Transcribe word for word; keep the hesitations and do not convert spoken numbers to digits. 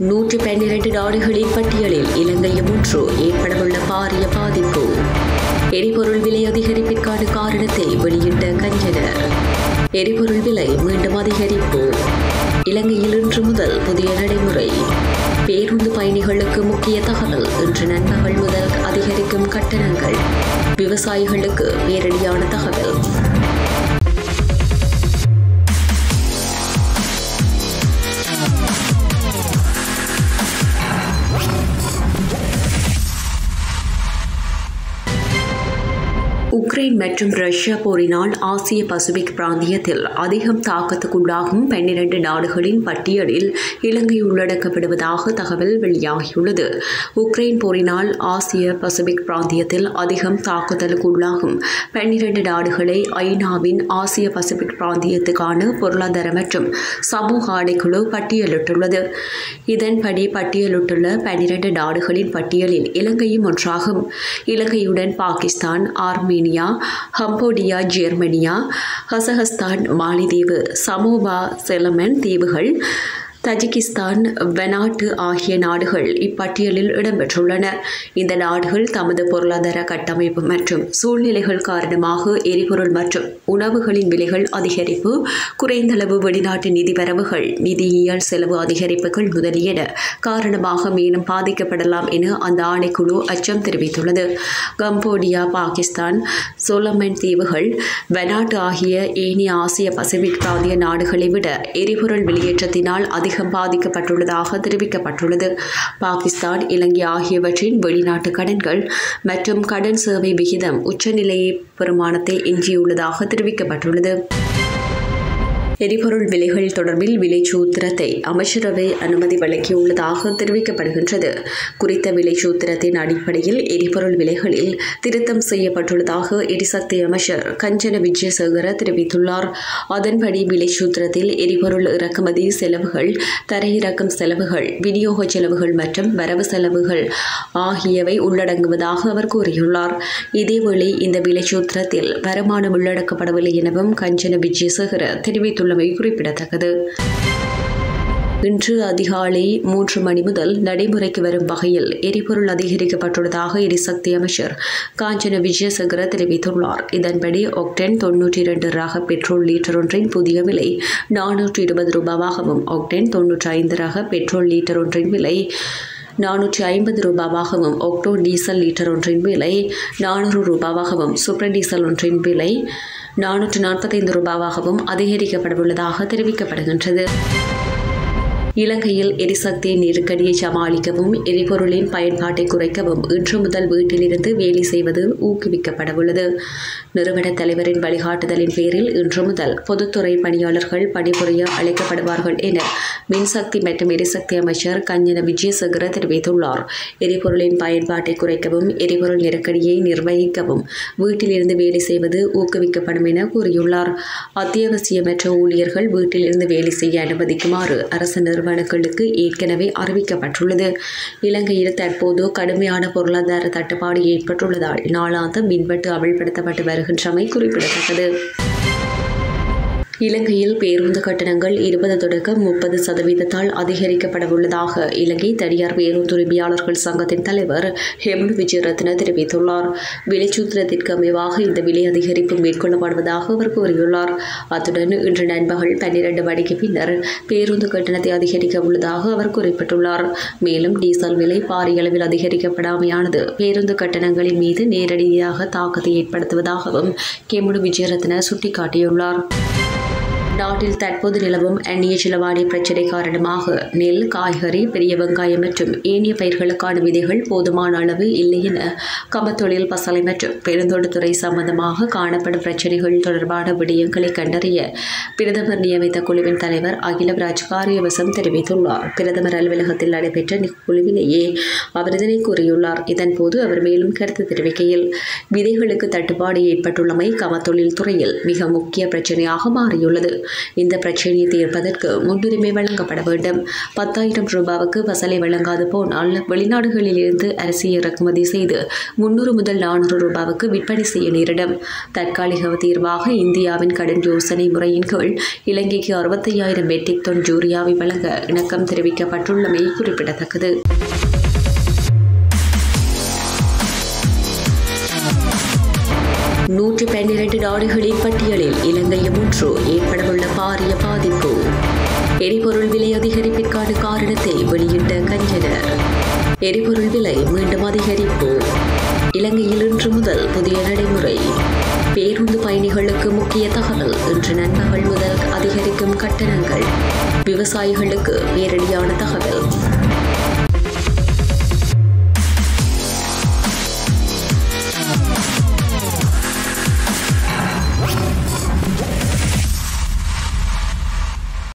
நூற்றி பன்னிரண்டு நாடுகளின் பட்டியலில் இலங்கையும் ஒன்று. ஏற்படவுள்ள பாரிய பாதிப்பு. எரிபொருள் விலை அதிகரிப்பிற்கான காரணத்தை வெளியிட்ட கஞ்சனர். எரிபொருள் விலை மீண்டும் அதிகரிப்பு. இலங்கையில் இன்று முதல் புதிய நடைமுறை. பேருந்து பயணிகளுக்கு முக்கிய தகவல். இன்று நண்பகல் முதல் அதிகரிக்கும் கட்டணங்கள். விவசாயிகளுக்கு நேரடியான தகவல். உக்ரைன் மற்றும் ரஷ்யா போரினால் ஆசிய பசிபிக் பிராந்தியத்தில் அதிகம் தாக்கத்துக்குள்ளாகும் பன்னிரண்டு நாடுகளின் பட்டியலில் இலங்கை உள்ளடக்கப்படுவதாக தகவல் வெளியாகியுள்ளது. உக்ரைன் போரினால் ஆசிய பசிபிக் பிராந்தியத்தில் அதிகம் தாக்குதலுக்குள்ளாகும் பன்னிரண்டு நாடுகளை ஐநாவின் ஆசிய பசிபிக் பிராந்தியத்துக்கான பொருளாதார மற்றும் சமூக ஆணைக்குழு பட்டியலிட்டுள்ளது. இதன்படி பட்டியலிட்டுள்ள பன்னிரண்டு நாடுகளின் பட்டியலில் இலங்கையும் ஒன்றாகும். இலங்கையுடன் பாகிஸ்தான், ஆர்மீனியா, கம்போடியா, ஜெர்மனியா, கசகஸ்தான், மாலிதீவு, சமோவா, செலமன் தீவுகள், தஜிகிஸ்தான், வெனாட்டு ஆகிய நாடுகள் இப்பட்டியலில் இடம்பெற்றுள்ளன. இந்த நாடுகள் தமது பொருளாதார கட்டமைப்பு மற்றும் சூழ்நிலைகள் காரணமாக எரிபொருள் மற்றும் உணவுகளின் விலைகள் அதிகரிப்பு, குறைந்தளவு வெளிநாட்டு நிதி வரவுகள், நிதியியல் செலவு அதிகரிப்புகள் முதலியன காரணமாக மேலும் பாதிக்கப்படலாம் என அந்த ஆணைக்குழு அச்சம் தெரிவித்துள்ளது. கம்போடியா, பாகிஸ்தான், சொலமன் தீவுகள், வெனாட்டு ஆகிய ஏனைய ஆசிய பசிபிக் பிராந்திய நாடுகளை விட எரிபொருள் வெளியேற்றத்தினால் அதிகம் பாதிக்கப்பட்டுள்ளதாக தெரிவிக்கப்பட்டுள்ளது. பாகிஸ்தான், இலங்கை ஆகியவற்றின் வெளிநாட்டு கடன்கள் மற்றும் கடன் சேவை விகிதம் உச்சநிலையை பெறுமானத்தை எஞ்சியுள்ளதாக தெரிவிக்கப்பட்டுள்ளது. எரிபொருள் விலைகள் தொடர்பில் விலைச்சூத்திரத்தை அமைச்சரவை அனுமதி வழங்கியுள்ளதாக தெரிவிக்கப்படுகின்றது. குறித்த விலைச்சூத்திரத்தின் அடிப்படையில் எரிபொருள் விலைகளில் திருத்தம் செய்யப்பட்டுள்ளதாக எரிசக்தி அமைச்சர் கஞ்சன விஜயசேகர தெரிவித்துள்ளார். அதன்படி விலைச்சூத்திரத்தில் எரிபொருள் இறக்குமதி செலவுகள், தரையிறக்கும் செலவுகள், விநியோக செலவுகள் மற்றும் வரவு செலவுகள் ஆகியவை உள்ளடங்குவதாக அவர் கூறியுள்ளார். இதேவேளை இந்த விலைச்சூத்திரத்தில் வருமானம் உள்ளடக்கப்படவில்லை எனவும் கஞ்சன விஜயசேகர தெரிவித்துள்ளார். குறிப்பிடத்தக்கது. இன்று அதிகாலை மூன்று மணி முதல் நடைமுறைக்கு வரும் வகையில் எரிபொருள் அதிகரிக்கப்பட்டுள்ளதாக எரிசக்தி அமைச்சர் காஞ்சன விஜயசேகர தெரிவித்துள்ளார். இதன்படி ஒக்டேன் தொன்னூற்றி இரண்டு ரக பெட்ரோல் லீட்டர் ஒன்றின் புதிய விலை நானூற்றி இருபது ரூபாவாகவும், ஒக்டேன் தொன்னூற்றி ஐந்து ரக பெட்ரோல் லீட்டர் ஒன்றின் விலை நானூற்றி ஐம்பது ரூபாவாகவும், ஒக்டோ டீசல் லீட்டர் ஒன்றின் விலை நானூறு ரூபாவாகவும், சூப்பர் டீசல் ஒன்றின் விலை நானூற்று நாற்பத்தைந்து ரூபாவாகவும் அதிகரிக்கப்படவுள்ளதாக தெரிவிக்கப்படுகின்றது. இலங்கையில் எரிசக்தி நெருக்கடியை சமாளிக்கவும் எரிபொருளின் பயன்பாட்டை குறைக்கவும் இன்று முதல் வீட்டிலிருந்து வேலை செய்வது ஊக்குவிக்கப்படவுள்ளது. நிறுவன தலைவரின் வழிகாட்டுதலின் பேரில் இன்று முதல் பொதுத்துறை பணியாளர்கள் பணிபுரிய அழைக்கப்படுவார்கள் என மின்சக்தி மற்றும் எரிசக்தி அமைச்சர் கஞ்சன விஜயசேகர தெரிவித்துள்ளார். எரிபொருளின் பயன்பாட்டை குறைக்கவும் எரிபொருள் நெருக்கடியை நிர்வகிக்கவும் வீட்டிலிருந்து வேலை செய்வது ஊக்குவிக்கப்படும் என கூறியுள்ளார். அத்தியாவசியமற்ற ஊழியர்கள் வீட்டிலிருந்து வேலை செய்ய அனுமதிக்குமாறு அரசு நிறுவனங்களுக்கு ஏற்கனவே அறிவிக்கப்பட்டுள்ளது. இலங்கையில் தற்போது கடுமையான பொருளாதார தட்டுப்பாடு ஏற்பட்டுள்ளதால் நாளாந்த மின்வெட்டு அமல்படுத்தப்பட்டு வருகின்றமை குறிப்பிடத்தக்கது. இலங்கையில் பேருந்து கட்டணங்கள் இருபது தொடக்கம் முப்பது சதவீதத்தால் அதிகரிக்கப்படவுள்ளதாக இலங்கை தனியார் பேருந்து உரிமையாளர்கள் சங்கத்தின் தலைவர் ஹெமனு விஜயரத்ன தெரிவித்துள்ளார். விலைச்சூத்திரத்திற்கு அமைவாக இந்த விலை அதிகரிப்பு மேற்கொள்ளப்படுவதாக அவர் கூறியுள்ளார். அத்துடன் இன்று நண்பகல் பன்னிரண்டு மணிக்கு பின்னர் பேருந்து கட்டணத்தை அதிகரிக்க உள்ளதாக அவர் குறிப்பிட்டுள்ளார். மேலும் டீசல் விலை பாரிய அளவில் அதிகரிக்கப்படாமையானது பேருந்து கட்டணங்களின் மீது நேரடியாக தாக்கத்தை ஏற்படுத்துவதாகவும் ஹெமனு விஜயரத்ன சுட்டிக்காட்டியுள்ளார். நாட்டில் தற்போது நிலவும் அந்நிய செலவாணி பிரச்சினை காரணமாக நெல், காய்கறி, பெரிய வெங்காயம் மற்றும் ஏனைய பயிர்களுக்கான விதைகள் போதுமான அளவு இல்லை என கமத்தொழில், பசலை மற்றும் பெருந்தோட்டத்துறை சம்பந்தமாக காணப்படும் பிரச்சினைகள் தொடர்பான விடயங்களை கண்டறிய பிரதமர் நியமித்த குழுவின் தலைவர் அகிலராஜ் காரியவசம் தெரிவித்துள்ளார். பிரதமர் அலுவலகத்தில் நடைபெற்ற குழுவிலேயே அவர் இதனை கூறியுள்ளார். இதன்போது அவர் மேலும் கருத்து தெரிவிக்கையில், விதைகளுக்கு தட்டுப்பாடு ஏற்பட்டுள்ளமை கமத்தொழில் துறையில் மிக முக்கிய பிரச்சினையாக மாறியுள்ளது. இந்த பிரச்சினையை தீர்ப்பதற்கு முன்னுரிமை வழங்கப்பட வேண்டும். பத்தாயிரம் ரூபாவுக்கு பசலை வழங்காது போனால் வெளிநாடுகளில் இருந்து அரிசி இறக்குமதி செய்து முன்னூறு முதல் நானூறு ரூபாவுக்கு விற்பனை செய்ய நேரிடும். தற்காலிக தீர்வாக இந்தியாவின் கடன் யோசனை முறையின் கீழ் இலங்கைக்கு அறுபத்தையாயிரம் மெட்ரிக் டன் யூரியாவை வழங்க இணக்கம் தெரிவிக்கப்பட்டுள்ளமை குறிப்பிடத்தக்கது. நூற்றி பன்னிரண்டு நாடுகளின் பட்டியலில் இலங்கையும் ஒன்று. ஏற்படவுள்ள பாரிய பாதிப்பு. எரிபொருள் விலை அதிகரிப்பிற்கான காரணத்தை வெளியிட்ட கஞ்சனர். எரிபொருள் விலை மீண்டும் அதிகரிப்பு. இலங்கையில் இன்று முதல் புதிய நடைமுறை. பேருந்து பயணிகளுக்கு முக்கிய தகவல். இன்று நண்பகல் முதல் அதிகரிக்கும் கட்டணங்கள். விவசாயிகளுக்கு நேரடியான தகவல்.